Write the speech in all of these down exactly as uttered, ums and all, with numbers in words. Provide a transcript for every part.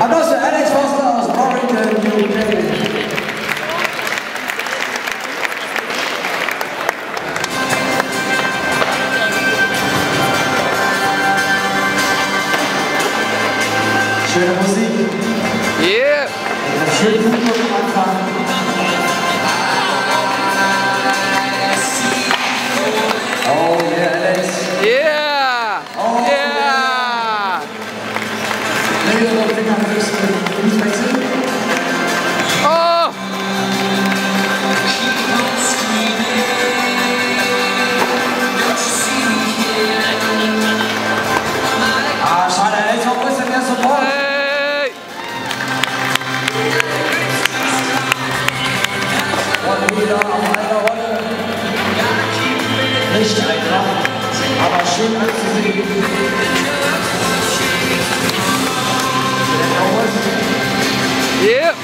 Genosse Alex Foster aus Warrington, U K. Schöne Musik. Yeah. Schön gut am Anfang. Oh yeah, Alex. Yeah. Oh, Yeah. Maybe a little bit on this wechseln. Oh. Ah, schade, Alex, wo ist denn der Support? Hey. Und wieder auf einer Rolle. Nicht einfach, aber schön anzusehen. Yeah.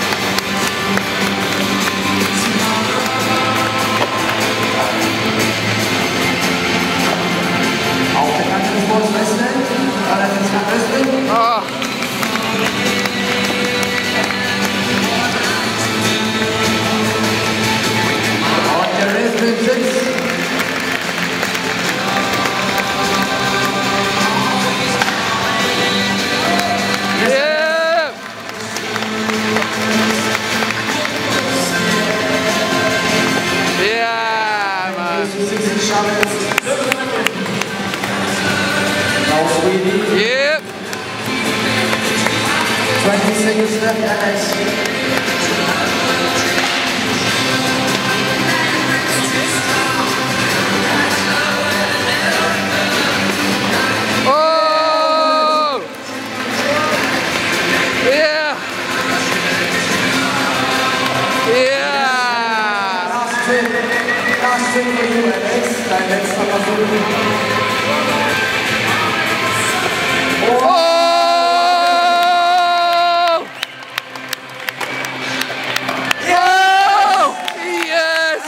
Auch der ganze Sportswrestling, allerdings kein Wrestling. Oh. Und der Wrestling sitzt. Yeah. Yeah, man. Now Schmiede. Yeah. twenty seconds left, Alex. Oh. Yeah. Yeah. Last spin. Last spin for you, Alex. Dein letzter Versuch. Oh. Oh. Yes,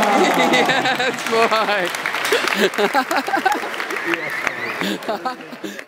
boy. Yes, boy.